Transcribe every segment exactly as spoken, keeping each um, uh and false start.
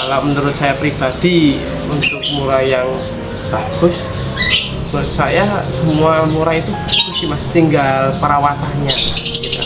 Kalau menurut saya pribadi, untuk murai yang bagus, menurut saya semua murai itu bagus sih mas, tinggal perawatannya gitu.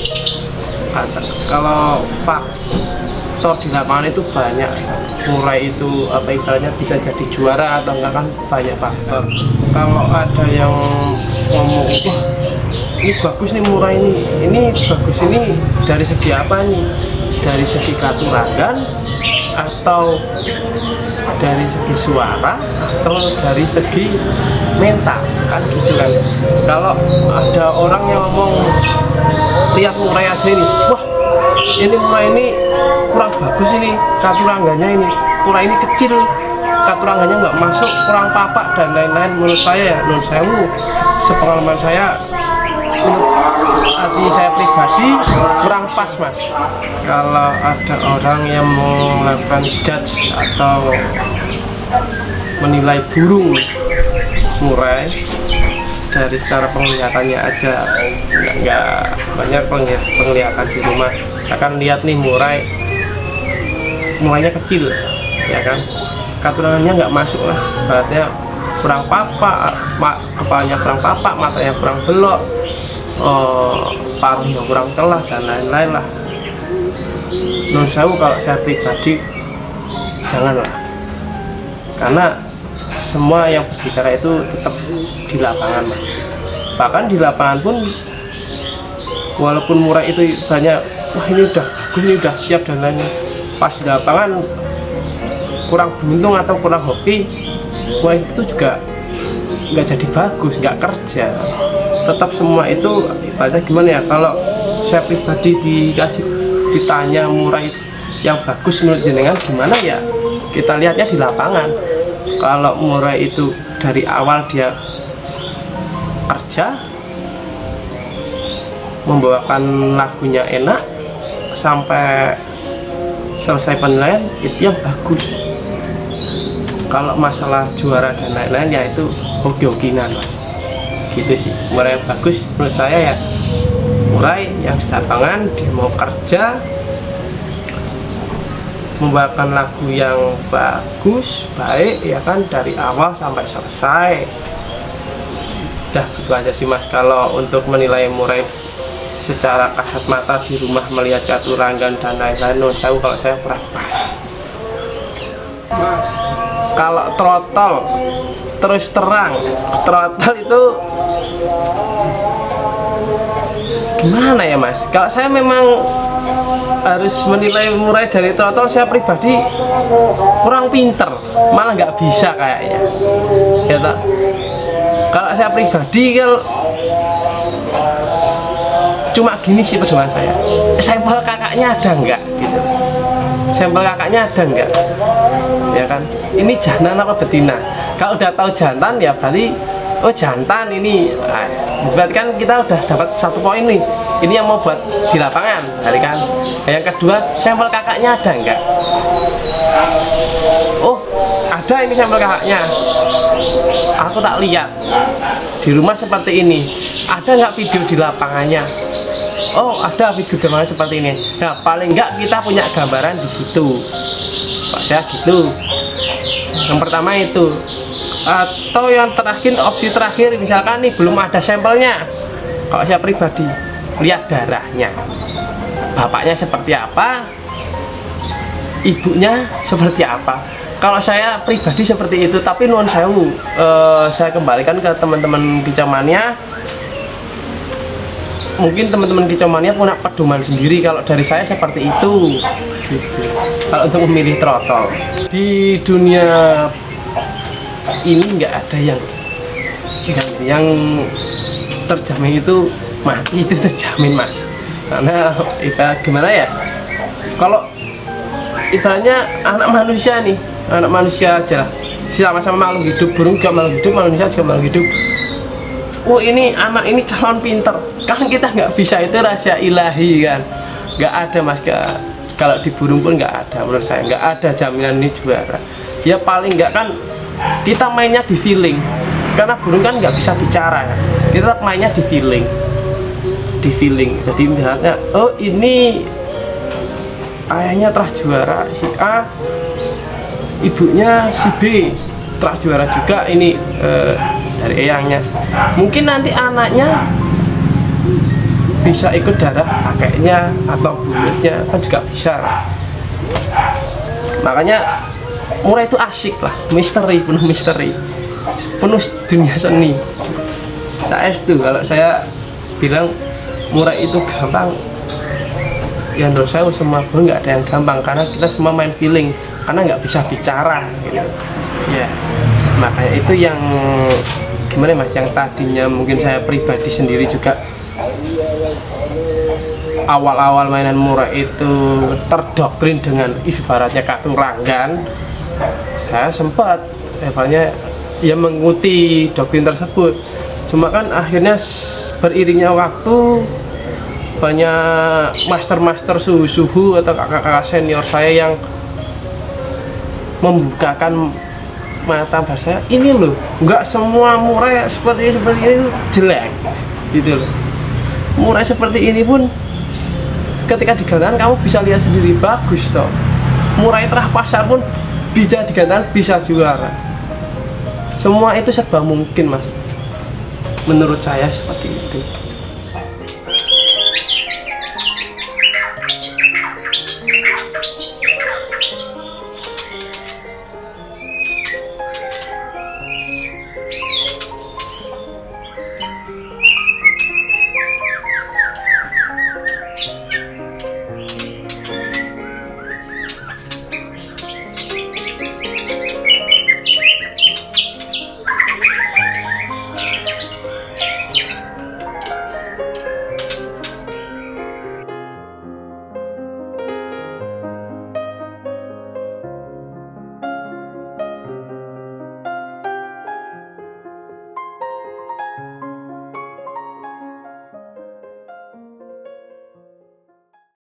Kalau faktor di lapangan itu banyak, murai itu apa ibaratnya bisa jadi juara atau enggak kan banyak faktor. Kalau ada yang ngomong, wah ini bagus nih murai ini, ini bagus ini dari segi apa nih? Dari segi katurangan atau dari segi suara atau dari segi mental kan gitu kan. Kalau ada orang yang ngomong lihat murai aja ini, wah ini murai ini kurang bagus ini katurangannya, ini murai ini kecil katurangannya nggak masuk, kurang papak dan lain-lain. Menurut saya ya, menurut saya sepengalaman saya, hati saya pribadi kurang pas mas. Kalau ada orang yang mau melakukan judge atau menilai burung murai dari secara penglihatannya aja, nggak, nggak banyak penglihatan di rumah akan lihat nih murai murainya kecil ya kan, katurangannya nggak masuk lah, berarti kurang papak, kepalanya kurang papak, matanya kurang belok, oh, paruhnya kurang celah dan lain-lain lah. Menurut saya kalau saya pribadi janganlah, karena semua yang berbicara itu tetap di lapangan mas. Bahkan di lapangan pun walaupun murai itu banyak, wah ini udah bagus, ini udah siap dan lain, pas di lapangan kurang beruntung atau kurang hoki, murai itu juga nggak jadi bagus, nggak kerja. Tetap semua itu ibaratnya gimana ya, kalau saya pribadi dikasih ditanya murai yang bagus menurut jenengan gimana ya, kita lihatnya di lapangan. Kalau murai itu dari awal dia kerja, membawakan lagunya enak sampai selesai penilaian, itu yang bagus. Kalau masalah juara dan lain-lain ya itu hoki-hokinan mas, gitu sih. Murai yang bagus menurut saya ya murai yang di lapangan dia mau kerja, membawakan lagu yang bagus, baik ya kan, dari awal sampai selesai. Udah gitu aja sih mas. Kalau untuk menilai murai secara kasat mata di rumah melihat katurangan dan lain-lain, non saya kalau saya kurang pas. Kalau trotol terus terang, trotol itu gimana ya mas? Kalau saya memang harus menilai murai dari trotol, saya pribadi kurang pinter, malah nggak bisa kayaknya ya tak? Kalau saya pribadi kalau cuma gini sih pedoman saya, sampel kakaknya ada nggak gitu, sampel kakaknya ada nggak ya kan, ini jantan apa betina. Kalau udah tahu jantan ya berarti oh jantan ini, nah, berarti kan kita udah dapat satu poin nih. Ini yang mau buat di lapangan, hari kan. Yang kedua, sampel kakaknya ada nggak? Oh, ada ini sampel kakaknya. Aku tak lihat. Di rumah seperti ini. Ada nggak video di lapangannya? Oh, ada video di lapangan seperti ini. Nah, paling nggak kita punya gambaran di situ. Pak saya gitu. Yang pertama itu. Atau yang terakhir, opsi terakhir, misalkan nih belum ada sampelnya. Kalau saya pribadi, lihat darahnya, bapaknya seperti apa, ibunya seperti apa. Kalau saya pribadi seperti itu, tapi nuwun sewu, eh, saya kembalikan ke teman-teman kicauannya. Mungkin teman-teman kicauannya punya pedoman sendiri. Kalau dari saya seperti itu gitu. Kalau untuk memilih trotol di dunia ini nggak ada yang yang, yang terjamin itu mati, itu terjamin mas. Karena ibarat gimana ya, kalau ibaratnya anak manusia nih, anak manusia aja lah, sama-sama makhluk hidup, burung juga makhluk hidup, manusia juga makhluk hidup. Oh ini anak ini calon pinter, kan kita nggak bisa, itu rahasia ilahi kan, nggak ada mas. Kalau di burung pun nggak ada, menurut saya nggak ada jaminan ini juara. Ya paling nggak kan kita mainnya di feeling, karena burung kan nggak bisa bicara kan, kita tetap mainnya di feeling, di feeling. Jadi misalnya, oh ini ayahnya telah juara si A, ibunya si B telah juara juga ini eh, dari eyangnya. Mungkin nanti anaknya bisa ikut darah kakeknya atau buyutnya kan juga bisa. Makanya Murai itu asik lah, misteri, penuh misteri, penuh dunia seni. Saya itu kalau saya bilang Murai itu gampang, ya menurut saya semua pun nggak ada yang gampang karena kita semua main feeling, karena nggak bisa bicara gitu. Ya makanya itu yang gimana mas, yang tadinya mungkin saya pribadi sendiri juga awal-awal mainan Murai itu terdoktrin dengan ibaratnya katuranggan. Saya sempat hebatnya ya mengikuti doktrin tersebut, cuma kan akhirnya beriringnya waktu banyak master-master suhu-suhu atau kakak-kakak senior saya yang membukakan mata saya, ini loh nggak semua Murai seperti seperti ini jelek gitu loh. Murai seperti ini pun ketika digandakan kamu bisa lihat sendiri bagus toh. Murai terah pasar pun bisa digandakan bisa juara. Semua itu serba mungkin mas, menurut saya seperti itu.